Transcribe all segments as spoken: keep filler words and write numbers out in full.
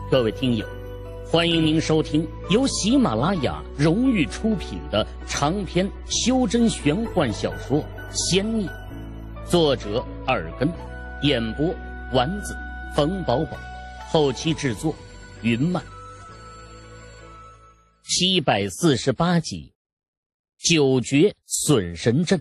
各位听友，欢迎您收听由喜马拉雅荣誉出品的长篇修真玄幻小说《仙孽》，作者耳根，演播丸子、冯宝宝，后期制作云漫。七百四十八集，九绝损神阵。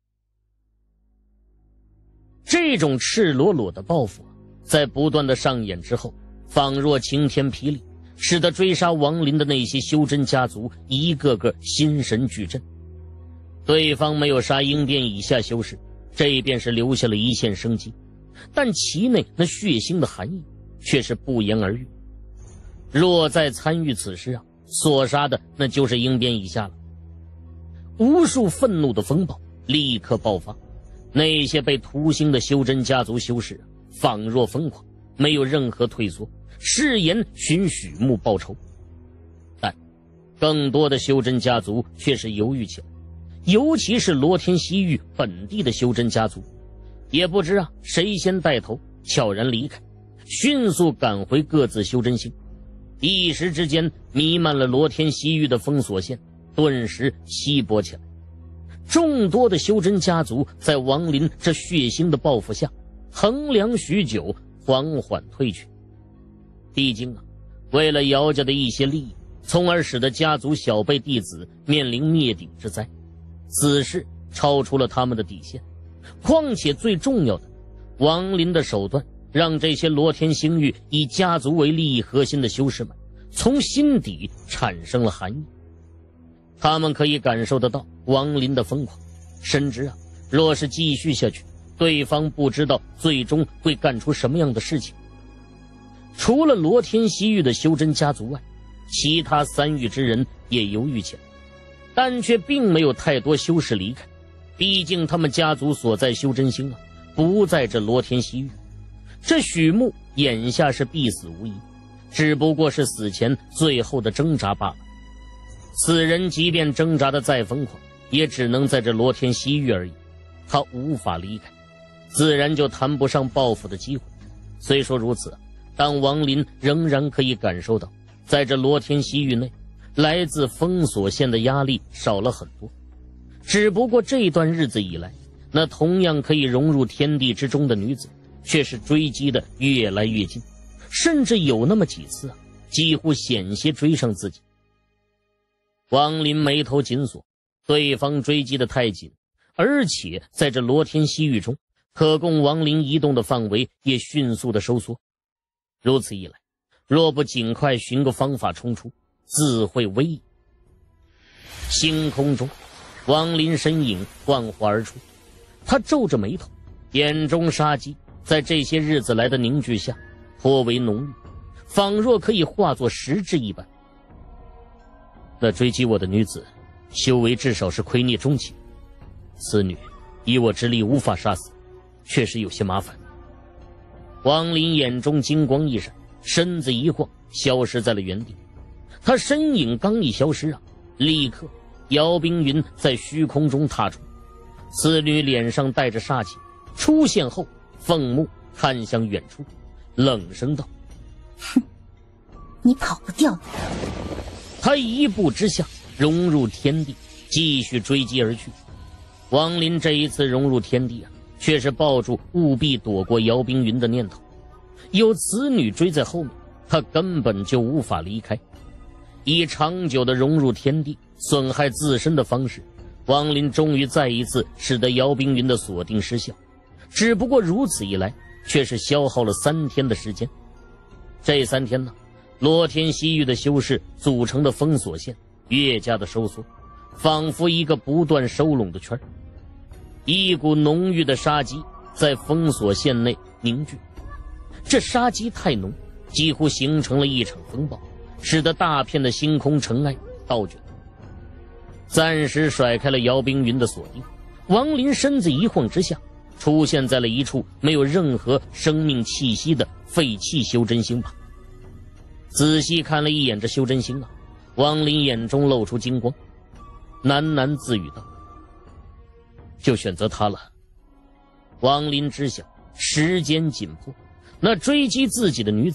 这种赤裸裸的报复在不断的上演之后，仿若晴天霹雳，使得追杀王林的那些修真家族一个个心神俱震。对方没有杀鹰变以下修士，这便是留下了一线生机，但其内那血腥的含义却是不言而喻。若再参与此事啊，所杀的那就是鹰变以下了。无数愤怒的风暴立刻爆发，那些被屠星的修真家族修士啊，仿若疯狂，没有任何退缩，誓言寻许木报仇。但更多的修真家族却是犹豫起来，尤其是罗天西域本地的修真家族，也不知啊谁先带头悄然离开，迅速赶回各自修真星。一时之间，弥漫了罗天西域的封锁线顿时稀薄起来。众多的修真家族在王林这血腥的报复下，衡量许久，缓缓退去。毕竟啊，为了姚家的一些利益，从而使得家族小辈弟子面临灭顶之灾，此事超出了他们的底线。况且最重要的，王林的手段让这些罗天星域以家族为利益核心的修士们从心底产生了寒意。他们可以感受得到王林的疯狂，深知啊，若是继续下去，对方不知道最终会干出什么样的事情。除了罗天西域的修真家族外，其他三域之人也犹豫起来，但却并没有太多修士离开，毕竟他们家族所在修真星啊，不在这罗天西域。这许木眼下是必死无疑，只不过是死前最后的挣扎罢了。此人即便挣扎得再疯狂，也只能在这罗天西域而已，他无法离开，自然就谈不上报复的机会。虽说如此，但王林仍然可以感受到，在这罗天西域内，来自封锁线的压力少了很多。只不过这段日子以来，那同样可以融入天地之中的女子却是追击的越来越近，甚至有那么几次啊，几乎险些追上自己。王林眉头紧锁，对方追击的太紧，而且在这罗天西域中，可供王林移动的范围也迅速的收缩。如此一来，若不尽快寻个方法冲出，自会危矣。星空中，王林身影幻化而出，他皱着眉头，眼中杀机在这些日子来的凝聚下颇为浓郁，仿若可以化作实质一般。那追击我的女子修为至少是亏孽中期，此女以我之力无法杀死，确实有些麻烦。王林眼中金光一闪，身子一晃，消失在了原地。他身影刚一消失啊，立刻姚冰云在虚空中踏出。此女脸上带着煞气，出现后凤目看向远处，冷声道： 哼，你跑不掉的。 他一步之下融入天地，继续追击而去。王林这一次融入天地啊，却是抱住务必躲过姚冰云的念头。有此女追在后面，他根本就无法离开。以长久的融入天地，损害自身的方式，王林终于再一次使得姚冰云的锁定失效。只不过如此一来，却是消耗了三天的时间。这三天呢，罗天西域的修士组成的封锁线越加的收缩，仿佛一个不断收拢的圈。一股浓郁的杀机在封锁线内凝聚，这杀机太浓，几乎形成了一场风暴，使得大片的星空尘埃倒卷。暂时甩开了姚冰云的锁定，王林身子一晃之下，出现在了一处没有任何生命气息的废弃修真星旁。仔细看了一眼这修真星啊，王林眼中露出金光，喃喃自语道：就选择他了。王林知晓时间紧迫，那追击自己的女子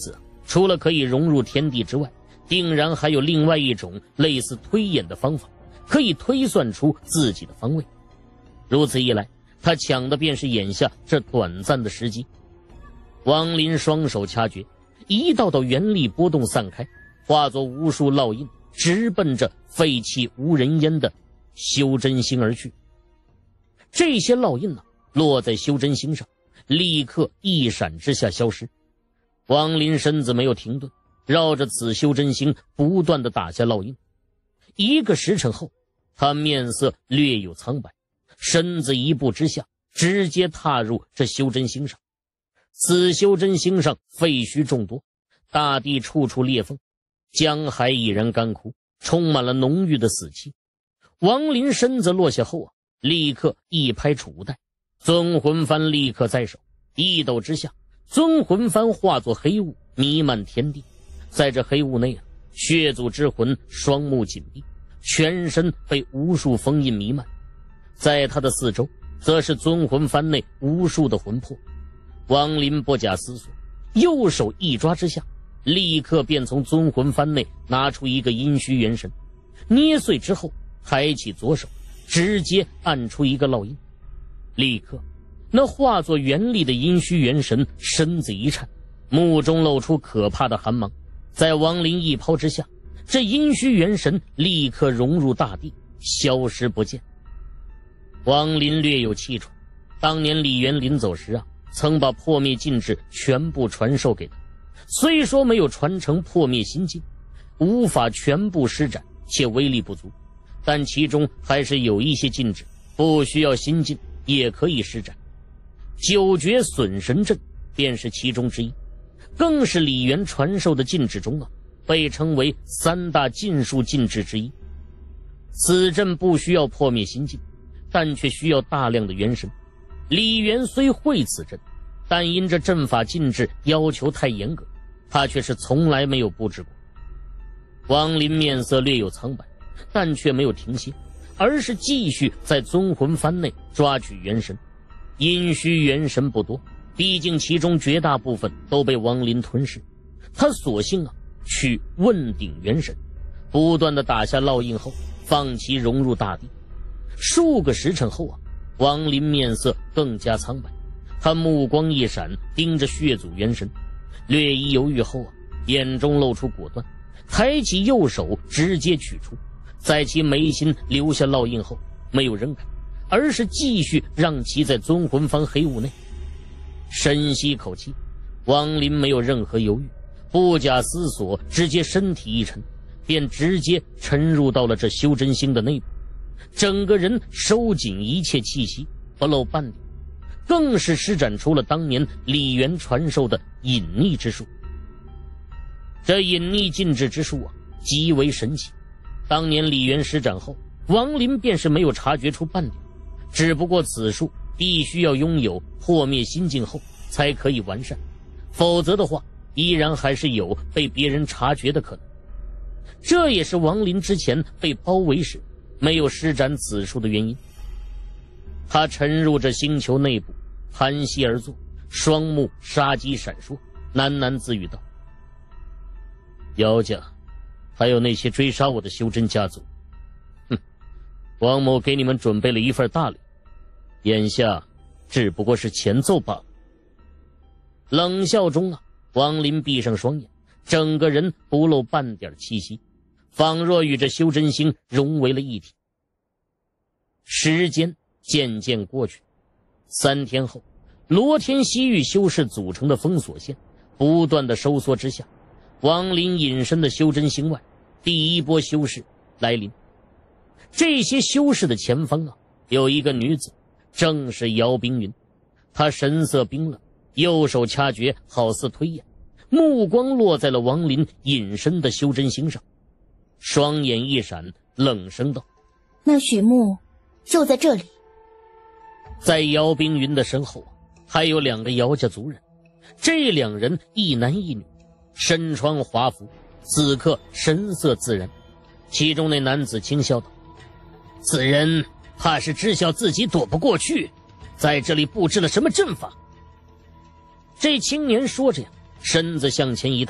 除了可以融入天地之外，定然还有另外一种类似推演的方法，可以推算出自己的方位。如此一来，他抢的便是眼下这短暂的时机。王林双手掐诀，一道道元力波动散开，化作无数烙印，直奔着废弃无人烟的修真星而去。这些烙印呢、啊，落在修真星上，立刻一闪之下消失。王林身子没有停顿，绕着此修真星不断地打下烙印。一个时辰后，他面色略有苍白，身子一步之下，直接踏入这修真星上。此修真星上废墟众多，大地处处裂缝，江海已然干枯，充满了浓郁的死气。王林身子落下后啊，立刻一拍储物袋，尊魂幡立刻在手，一抖之下，尊魂幡化作黑雾，弥漫天地。在这黑雾内啊，血祖之魂双目紧闭，全身被无数封印弥漫。在他的四周，则是尊魂幡内无数的魂魄。王林不假思索，右手一抓之下，立刻便从尊魂幡内拿出一个阴虚元神，捏碎之后，抬起左手，直接按出一个烙印。立刻，那化作元力的阴虚元神身子一颤，目中露出可怕的寒芒。在王林一抛之下，这阴虚元神立刻融入大地，消失不见。王林略有气喘，当年李元临走时啊，曾把破灭禁制全部传授给他。虽说没有传承破灭心境，无法全部施展，且威力不足，但其中还是有一些禁制不需要心境也可以施展。九绝损神阵便是其中之一，更是李元传授的禁制中啊，被称为三大禁术禁制之一。此阵不需要破灭心境，但却需要大量的元神。李元虽会此阵，但因这阵法禁制要求太严格，他却是从来没有布置过。王林面色略有苍白，但却没有停歇，而是继续在尊魂幡内抓取元神。阴虚元神不多，毕竟其中绝大部分都被王林吞噬，他索性啊取问鼎元神，不断的打下烙印后，放其融入大地。数个时辰后啊，王林面色更加苍白，他目光一闪，盯着血祖元神，略一犹豫后啊，眼中露出果断，抬起右手直接取出，在其眉心留下烙印后，没有扔开，而是继续让其在尊魂幡黑雾内。深吸口气，王林没有任何犹豫，不假思索，直接身体一沉，便直接沉入到了这修真星的内部，整个人收紧一切气息，不露半点，更是施展出了当年李元传授的隐匿之术。这隐匿禁制之术啊，极为神奇。当年李元施展后，王林便是没有察觉出半点，只不过此术必须要拥有破灭心境后才可以完善，否则的话依然还是有被别人察觉的可能。这也是王林之前被包围时没有施展此术的原因。他沉入这星球内部，盘膝而坐，双目杀机闪烁，喃喃自语道：姚家还有那些追杀我的修真家族，哼，王某给你们准备了一份大礼，眼下只不过是前奏罢了。冷笑中啊，王林闭上双眼，整个人不露半点气息，仿若与这修真星融为了一体。时间渐渐过去，三天后，罗天西域修士组成的封锁线不断的收缩之下，王林隐身的修真星外，第一波修士来临。这些修士的前方啊，有一个女子，正是姚冰云。她神色冰冷，右手掐诀，好似推演，目光落在了王林隐身的修真星上，双眼一闪，冷声道： 那许木就在这里。 在姚冰云的身后还有两个姚家族人，这两人一男一女，身穿华服，此刻神色自然。其中那男子轻笑道：此人怕是知晓自己躲不过去，在这里布置了什么阵法。这青年说着呀，身子向前一踏，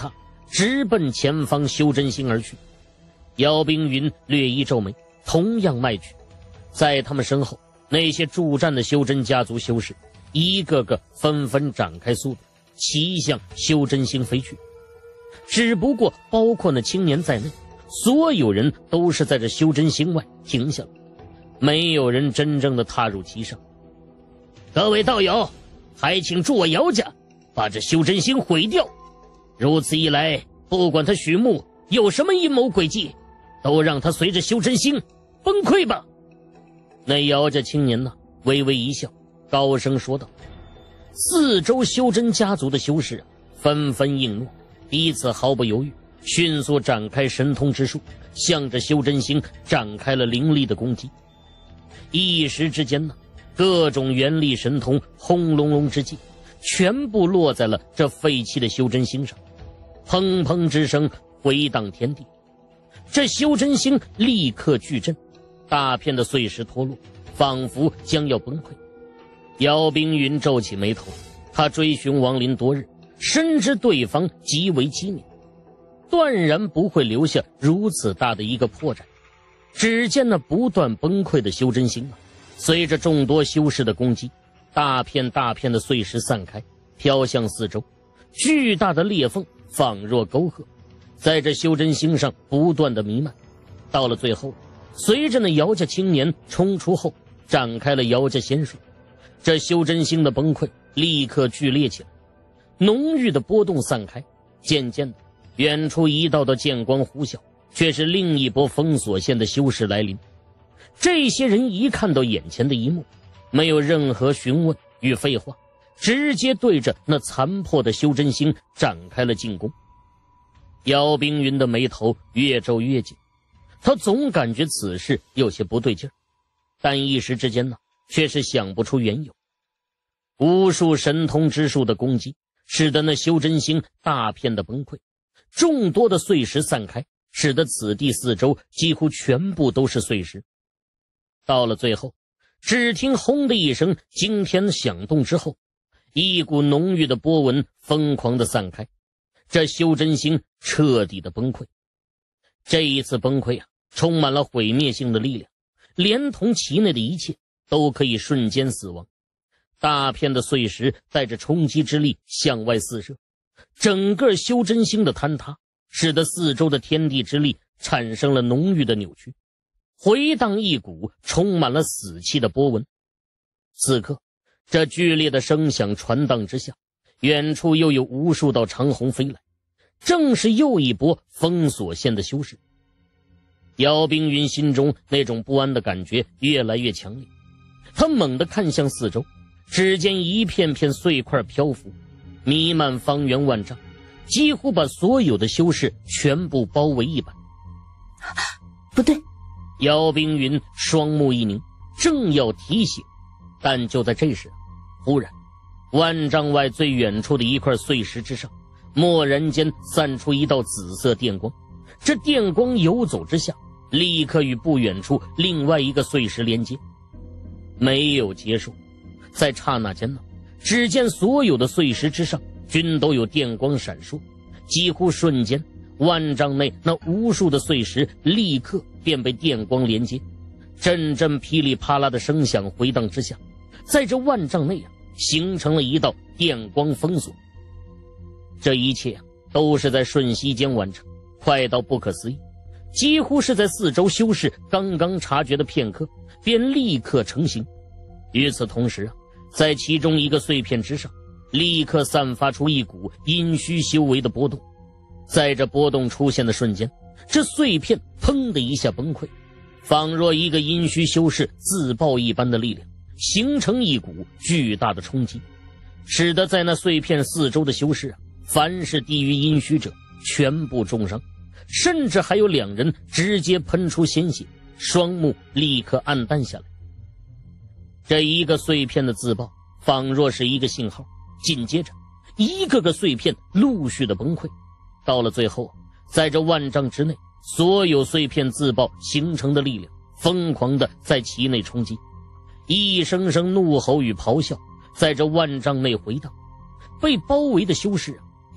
直奔前方修真星而去。姚冰云略一皱眉，同样迈去。在他们身后，那些助战的修真家族修士一个个纷纷展开速度，齐向修真星飞去。只不过包括那青年在内，所有人都是在这修真星外停下了，没有人真正的踏入其上。各位道友，还请助我姚家把这修真星毁掉。如此一来，不管他许木有什么阴谋诡计，都让他随着修真星崩溃吧。那姚家青年呢，微微一笑，高声说道。四周修真家族的修士纷纷应诺，彼此毫不犹豫，迅速展开神通之术，向着修真星展开了凌厉的攻击。一时之间呢，各种元力神通轰隆隆之际，全部落在了这废弃的修真星上，砰砰之声回荡天地。这修真星立刻巨震，大片的碎石脱落，仿佛将要崩溃。姚冰云皱起眉头，他追寻王林多日，深知对方极为机敏，断然不会留下如此大的一个破绽。只见那不断崩溃的修真星啊，随着众多修士的攻击，大片大片的碎石散开，飘向四周，巨大的裂缝仿若沟壑，在这修真星上不断的弥漫。到了最后，随着那姚家青年冲出后，展开了姚家仙术，这修真星的崩溃立刻剧烈起来，浓郁的波动散开，渐渐的，远处一道道剑光呼啸，却是另一波封锁线的修士来临。这些人一看到眼前的一幕，没有任何询问与废话，直接对着那残破的修真星展开了进攻。姚冰云的眉头越皱越紧，他总感觉此事有些不对劲儿，但一时之间呢，却是想不出缘由。无数神通之术的攻击，使得那修真星大片的崩溃，众多的碎石散开，使得此地四周几乎全部都是碎石。到了最后，只听轰的一声惊天响动之后，一股浓郁的波纹疯狂地散开，这修真星彻底的崩溃。这一次崩溃啊，充满了毁灭性的力量，连同其内的一切都可以瞬间死亡。大片的碎石带着冲击之力向外四射，整个修真星的坍塌，使得四周的天地之力产生了浓郁的扭曲，回荡一股充满了死气的波纹。此刻，这剧烈的声响传荡之下，远处又有无数道长虹飞来，正是又一波封锁线的修士。姚冰云心中那种不安的感觉越来越强烈，他猛地看向四周，只见一片片碎块漂浮，弥漫方圆万丈，几乎把所有的修士全部包围一般。 不对！ 姚冰云双目一凝，正要提醒，但就在这时，忽然万丈外最远处的一块碎石之上，蓦然间散出一道紫色电光。这电光游走之下，立刻与不远处另外一个碎石连接。没有结束，在刹那间呢，只见所有的碎石之上均都有电光闪烁，几乎瞬间，万丈内那无数的碎石立刻便被电光连接，阵阵噼里啪啦的声响回荡之下，在这万丈内啊，形成了一道电光封锁。这一切啊，都是在瞬息间完成，快到不可思议，几乎是在四周修士刚刚察觉的片刻，便立刻成型。与此同时啊，在其中一个碎片之上，立刻散发出一股阴虚修为的波动。在这波动出现的瞬间，这碎片砰的一下崩溃，仿若一个阴虚修士自爆一般的力量，形成一股巨大的冲击，使得在那碎片四周的修士啊，凡是低于阴虚者全部重伤，甚至还有两人直接喷出鲜血，双目立刻暗淡下来。这一个碎片的自爆仿若是一个信号，紧接着一个个碎片陆续的崩溃。到了最后，在这万丈之内，所有碎片自爆形成的力量疯狂的在其内冲击，一声声怒吼与咆哮在这万丈内回荡。被包围的修士啊，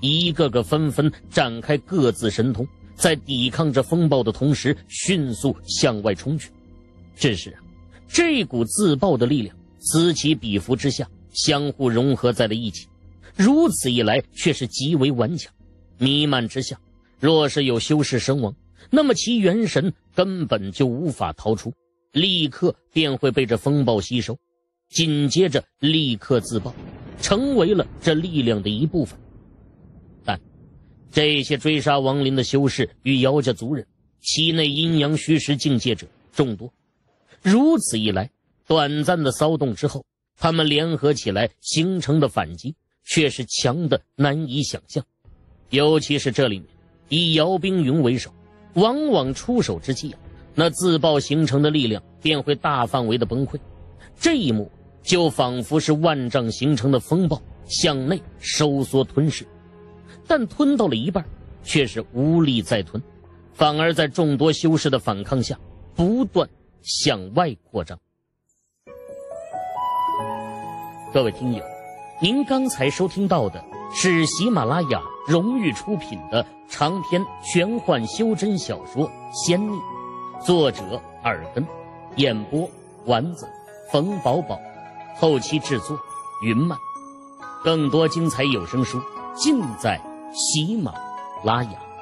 一个个纷纷展开各自神通，在抵抗着风暴的同时迅速向外冲去。只是啊，这股自爆的力量此起彼伏之下相互融合在了一起，如此一来却是极为顽强。弥漫之下，若是有修士身亡，那么其元神根本就无法逃出，立刻便会被这风暴吸收，紧接着立刻自爆，成为了这力量的一部分。但这些追杀亡灵的修士与姚家族人，其内阴阳虚实境界者众多，如此一来，短暂的骚动之后，他们联合起来形成的反击却是强的难以想象。尤其是这里面以姚冰云为首，往往出手之际啊，那自爆形成的力量便会大范围的崩溃。这一幕就仿佛是万丈形成的风暴向内收缩吞噬，但吞到了一半却是无力再吞，反而在众多修士的反抗下不断向外扩张。各位听友，您刚才收听到的是喜马拉雅荣誉出品的长篇玄幻修真小说《仙逆》，作者耳根，演播丸子、冯宝宝，后期制作云漫。更多精彩有声书尽在喜马拉雅。